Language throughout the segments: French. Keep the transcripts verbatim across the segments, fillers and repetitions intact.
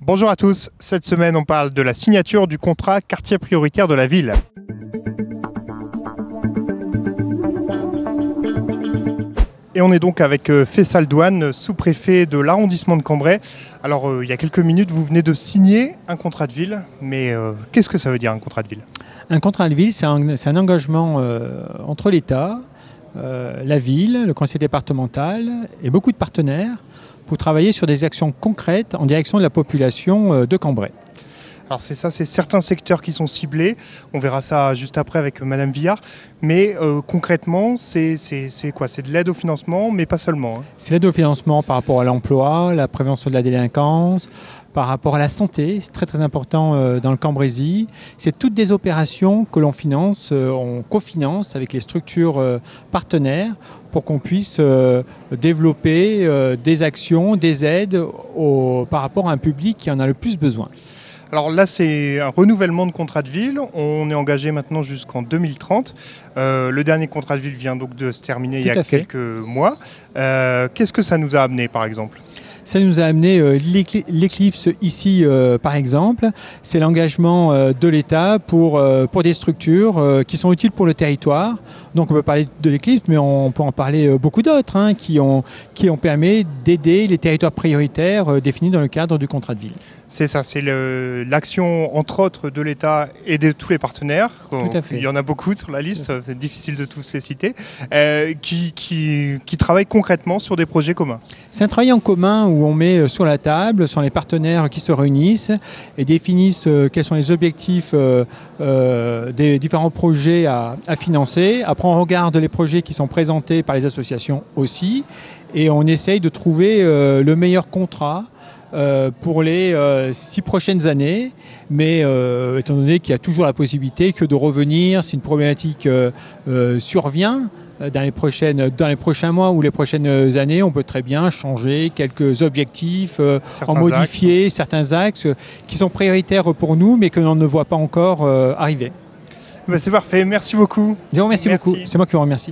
Bonjour à tous, cette semaine on parle de la signature du contrat quartier prioritaire de la ville. Et on est donc avec Faisal Douane, sous-préfet de l'arrondissement de Cambrai. Alors euh, il y a quelques minutes vous venez de signer un contrat de ville, mais euh, qu'est-ce que ça veut dire un contrat de ville? Un contrat de ville, c'est un, c'est un engagement euh, entre l'État, euh, la ville, le conseil départemental et beaucoup de partenaires pour travailler sur des actions concrètes en direction de la population euh, de Cambrai. Alors c'est ça, c'est certains secteurs qui sont ciblés, on verra ça juste après avec Madame Villard, mais euh, concrètement c'est, c'est, c'est quoi? C'est de l'aide au financement, mais pas seulement. Hein. C'est l'aide au financement par rapport à l'emploi, la prévention de la délinquance, par rapport à la santé, c'est très très important euh, dans le Cambrésis. C'est toutes des opérations que l'on finance, euh, on cofinance avec les structures euh, partenaires pour qu'on puisse euh, développer euh, des actions, des aides au, par rapport à un public qui en a le plus besoin. Alors là, c'est un renouvellement de contrat de ville. On est engagé maintenant jusqu'en deux mille trente. Euh, le dernier contrat de ville vient donc de se terminer il y a quelques mois. Euh, qu'est-ce que ça nous a amené, par exemple ? Ça nous a amené euh, l'éclipse ici, euh, par exemple. C'est l'engagement euh, de l'État pour, euh, pour des structures euh, qui sont utiles pour le territoire. Donc on peut parler de l'éclipse, mais on peut en parler euh, beaucoup d'autres hein, qui, ont, qui ont permis d'aider les territoires prioritaires euh, définis dans le cadre du contrat de ville. C'est ça, c'est le, l'action entre autres de l'État et de tous les partenaires. Tout à fait. Il y en a beaucoup sur la liste, c'est difficile de tous les citer, euh, qui, qui, qui travaillent concrètement sur des projets communs. C'est un travail en commun où on met sur la table, sont les partenaires qui se réunissent et définissent quels sont les objectifs euh, euh, des différents projets à, à financer. Après, on regarde les projets qui sont présentés par les associations aussi et on essaye de trouver euh, le meilleur contrat Euh, pour les euh, six prochaines années, mais euh, étant donné qu'il y a toujours la possibilité que de revenir si une problématique euh, euh, survient euh, dans les prochaines, dans les prochains mois ou les prochaines années, on peut très bien changer quelques objectifs, euh, en modifier axes. certains axes qui sont prioritaires pour nous, mais que l'on ne voit pas encore euh, arriver. Ben c'est parfait, merci beaucoup. Je vous remercie merci. beaucoup, c'est moi qui vous remercie.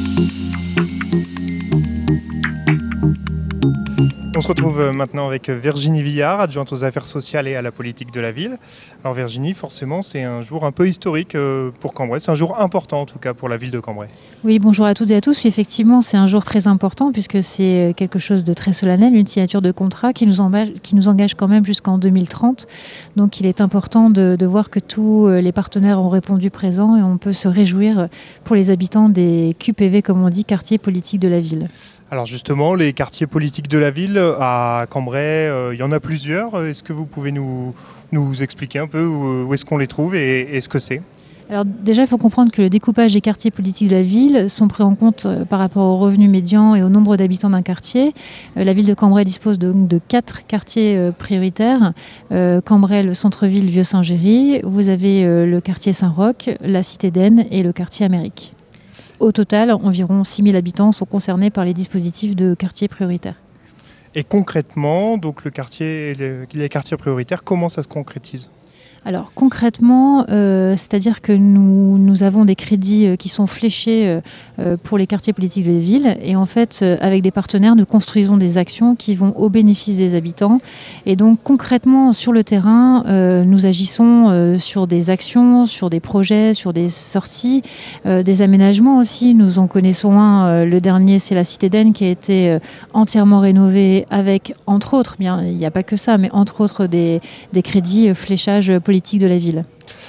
On se retrouve maintenant avec Virginie Villard, adjointe aux affaires sociales et à la politique de la ville. Alors Virginie, forcément, c'est un jour un peu historique pour Cambrai. C'est un jour important en tout cas pour la ville de Cambrai. Oui, bonjour à toutes et à tous. Effectivement, c'est un jour très important puisque c'est quelque chose de très solennel, une signature de contrat qui nous engage, qui nous engage quand même jusqu'en deux mille trente. Donc il est important de, de voir que tous les partenaires ont répondu présent et on peut se réjouir pour les habitants des Q P V, comme on dit, quartiers politiques de la ville. Alors justement, les quartiers politiques de la ville, à Cambrai, euh, il y en a plusieurs. Est-ce que vous pouvez nous, nous expliquer un peu où, où est-ce qu'on les trouve et, et ce que c'est ? Alors déjà, il faut comprendre que le découpage des quartiers politiques de la ville sont pris en compte par rapport au revenu médian et au nombre d'habitants d'un quartier. La ville de Cambrai dispose de, de quatre quartiers prioritaires. Euh, Cambrai, le centre-ville Vieux-Saint-Géry, vous avez euh, le quartier Saint-Roch, la Cité d'Aisne et le quartier Amérique. Au total, environ six mille habitants sont concernés par les dispositifs de quartiers prioritaires. Et concrètement, donc le quartier, les, les quartiers prioritaires, comment ça se concrétise ? Alors concrètement, euh, c'est-à-dire que nous, nous avons des crédits euh, qui sont fléchés euh, pour les quartiers politiques de la ville et en fait euh, avec des partenaires nous construisons des actions qui vont au bénéfice des habitants et donc concrètement sur le terrain euh, nous agissons euh, sur des actions, sur des projets, sur des sorties, euh, des aménagements aussi. Nous en connaissons un, euh, le dernier c'est la Cité d'Aisne qui a été euh, entièrement rénovée avec entre autres, bien il n'y a pas que ça, mais entre autres des, des crédits euh, fléchage politique de la ville.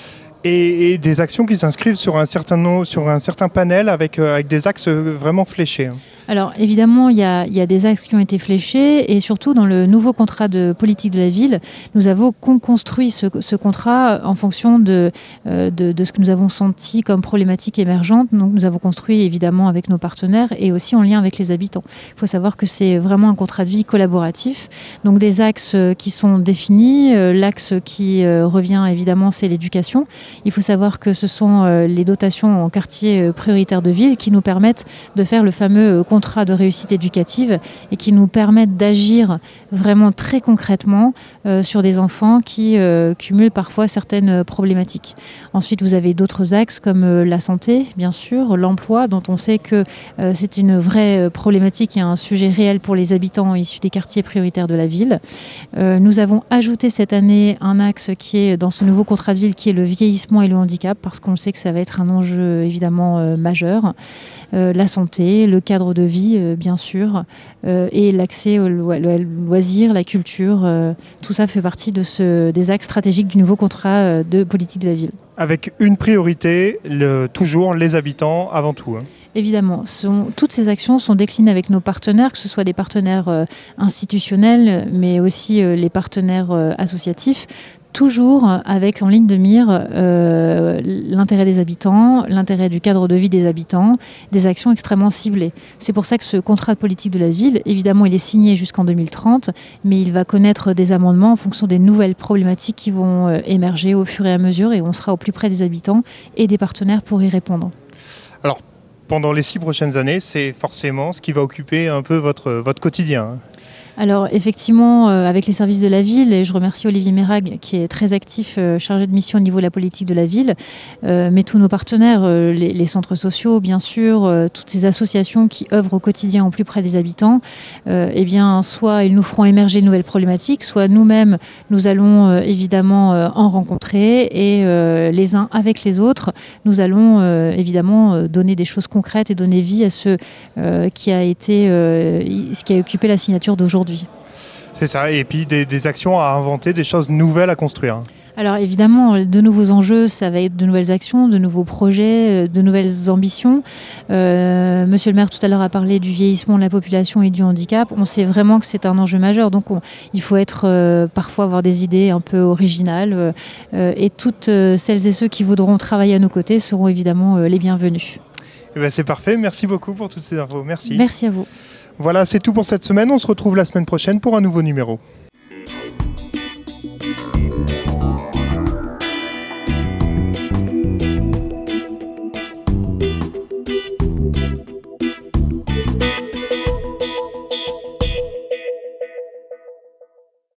Et, et des actions qui s'inscrivent sur un certain, nom, sur un certain panel avec, euh, avec des axes vraiment fléchés. Hein. Alors évidemment, il y a, il y a des axes qui ont été fléchés et surtout dans le nouveau contrat de politique de la ville, nous avons construit ce, ce contrat en fonction de, euh, de, de ce que nous avons senti comme problématique émergente. Donc nous avons construit évidemment avec nos partenaires et aussi en lien avec les habitants. Il faut savoir que c'est vraiment un contrat de vie collaboratif. Donc des axes qui sont définis. L'axe qui euh, revient évidemment, c'est l'éducation. Il faut savoir que ce sont euh, les dotations en quartier prioritaire de ville qui nous permettent de faire le fameux contrats de réussite éducative et qui nous permettent d'agir vraiment très concrètement euh, sur des enfants qui euh, cumulent parfois certaines problématiques. Ensuite, vous avez d'autres axes comme euh, la santé, bien sûr, l'emploi, dont on sait que euh, c'est une vraie problématique et un sujet réel pour les habitants issus des quartiers prioritaires de la ville. Euh, nous avons ajouté cette année un axe qui est dans ce nouveau contrat de ville, qui est le vieillissement et le handicap, parce qu'on sait que ça va être un enjeu évidemment euh, majeur. Euh, la santé, le cadre de vie, euh, bien sûr, euh, et l'accès au lo loisir, la culture, euh, tout ça fait partie de ce, des axes stratégiques du nouveau contrat euh, de politique de la ville. Avec une priorité, le, toujours les habitants avant tout. Hein. Évidemment, sont, toutes ces actions sont déclinées avec nos partenaires, que ce soit des partenaires euh, institutionnels, mais aussi euh, les partenaires euh, associatifs, toujours avec en ligne de mire euh, l'intérêt des habitants, l'intérêt du cadre de vie des habitants, des actions extrêmement ciblées. C'est pour ça que ce contrat de politique de la ville, évidemment, il est signé jusqu'en deux mille trente, mais il va connaître des amendements en fonction des nouvelles problématiques qui vont euh, émerger au fur et à mesure, et on sera au plus près des habitants et des partenaires pour y répondre. Alors, pendant les six prochaines années, c'est forcément ce qui va occuper un peu votre, votre quotidien. Alors effectivement, euh, avec les services de la ville, et je remercie Olivier Mérag qui est très actif, euh, chargé de mission au niveau de la politique de la ville, euh, mais tous nos partenaires, euh, les, les centres sociaux bien sûr, euh, toutes ces associations qui œuvrent au quotidien au plus près des habitants, euh, eh bien soit ils nous feront émerger de nouvelles problématiques, soit nous-mêmes nous allons euh, évidemment euh, en rencontrer, et euh, les uns avec les autres, nous allons euh, évidemment euh, donner des choses concrètes et donner vie à ce euh, qui a été, euh, ce qui a occupé la signature d'aujourd'hui. C'est ça, et puis des, des actions à inventer, des choses nouvelles à construire. Alors évidemment, de nouveaux enjeux, ça va être de nouvelles actions, de nouveaux projets, de nouvelles ambitions. Euh, Monsieur le maire tout à l'heure a parlé du vieillissement de la population et du handicap. On sait vraiment que c'est un enjeu majeur, donc on, il faut être euh, parfois avoir des idées un peu originales. Euh, et toutes euh, celles et ceux qui voudront travailler à nos côtés seront évidemment euh, les bienvenus. Eh bien, c'est parfait, merci beaucoup pour toutes ces infos. Merci. Merci à vous. Voilà, c'est tout pour cette semaine. On se retrouve la semaine prochaine pour un nouveau numéro.